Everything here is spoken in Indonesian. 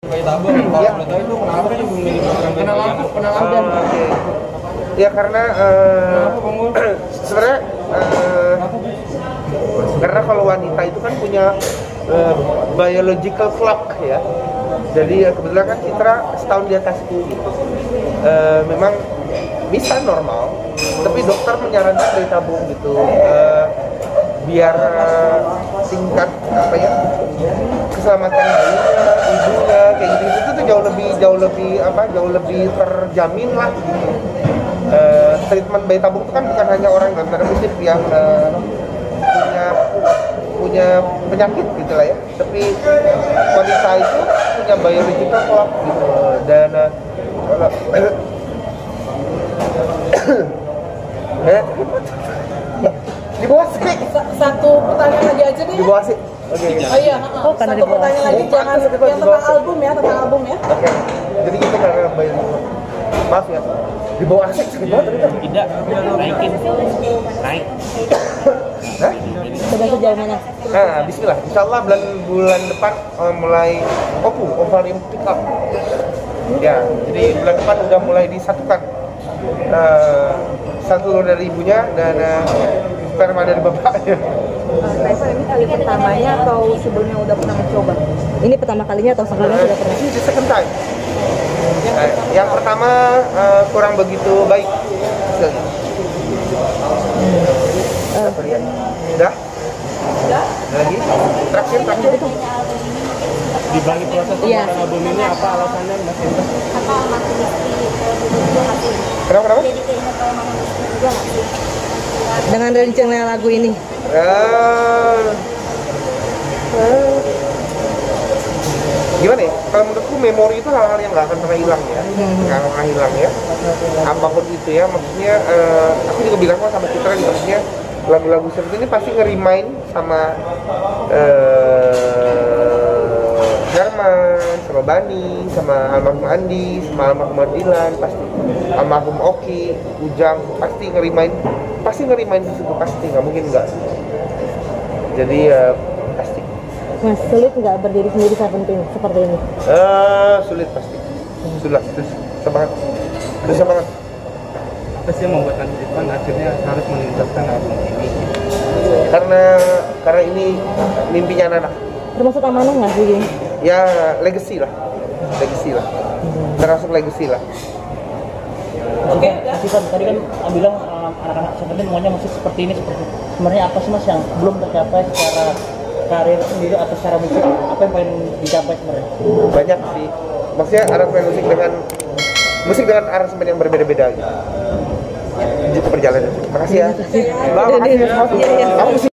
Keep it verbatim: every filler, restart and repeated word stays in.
Bayi tabung, kalau boleh tahu itu kenapa sih memilih program bayi Kenal tabung? lampu, kenal lampu. Oh, oke. Ya karena uh, sebenarnya uh, karena kalau wanita itu kan punya uh, biological clock ya. Jadi ya kebetulan kan Citra setahun di atasku gitu. Uh, memang bisa normal, tapi dokter menyarankan bayi tabung gitu. Uh, biar uh, tingkat apa ya keselamatan bayinya, ibunya kayak gitu itu tuh jauh lebih jauh lebih apa jauh lebih terjamin lah gitu. Uh, treatment bayi tabung itu kan bukan hanya orang dalam tanda kutip yang uh, punya punya penyakit gitu lah ya, tapi wanita itu punya biological clock gitu dan uh, kalau eh, di bawah sih. Satu pertanyaan lagi aja deh. Di bawah sih. Oke. Okay. Oh iya, oh, satu pertanyaan lagi oh, jangan yang tentang album ya, tentang album ya. Oke. Okay. Jadi kita karena bayar. Maaf ya. Di bawah asik sakit banget tadi. Tidak, naikin. Naik. Hah? Sudah sejauh mana? Nah, bismillah. Insyaallah bulan bulan depan uh, mulai opu, ovarium pick up. Ya, jadi bulan depan udah mulai disatukan. Uh, satu dari ibunya dan uh, sperma dari bapaknya. Kaisar ini kali pertamanya atau sebelumnya udah pernah mencoba? Ini pertama kalinya atau sebelumnya sudah pernah? Ini the second time. Nah, yang pertama uh, kurang begitu baik. Hmm. Uh. Udah? Udah? Lagi? Terakhir, terakhir. Di balik proses pembuatan yeah. album ini apa alasannya Mas Indra? Apa masih juga masih? Kenapa, kenapa? Jadi kayaknya kalau masih juga masih. Dengan rencana lagu ini? Uh, uh, gimana ya? Kalau menurutku memori itu hal-hal yang nggak akan pernah hilang ya, nggak hmm. akan pernah hilang ya. Apapun itu ya, maksudnya uh, aku juga bilang kok sama Citra, maksudnya lagu-lagu seperti ini pasti nge-remind sama uh, Herman, sama Bani, sama almarhum Andi, sama almarhum Dilan, pasti almarhum Oki, Ujang, pasti nge-remind, pasti nge-remind itu pasti, nggak mungkin nggak. Jadi ya uh, pasti. Mas, sulit nggak berdiri sendiri Seventeen seperti ini? Uh, sulit pasti, sulit, terus semangat, terus semangat. Apa sih yang membuat Mas Ridwan akhirnya harus menuntaskan album ini? Karena karena ini mimpinya anak-anak. Termasuk amanah nggak sih ini? Ya legacy lah, legacy lah, termasuk legacy lah. Oke, Mas Ridwan, tadi kan bilang um, anak-anak Seventeen maunya musik seperti ini, seperti sebenarnya apa sih Mas yang belum tercapai secara karir sendiri atau secara musik, apa yang pengen dicapai sebenarnya? Banyak sih, maksudnya aransemen musik dengan musik dengan aransemen yang berbeda-beda gitu. Itu perjalanan. Makasih ya. Terima kasih.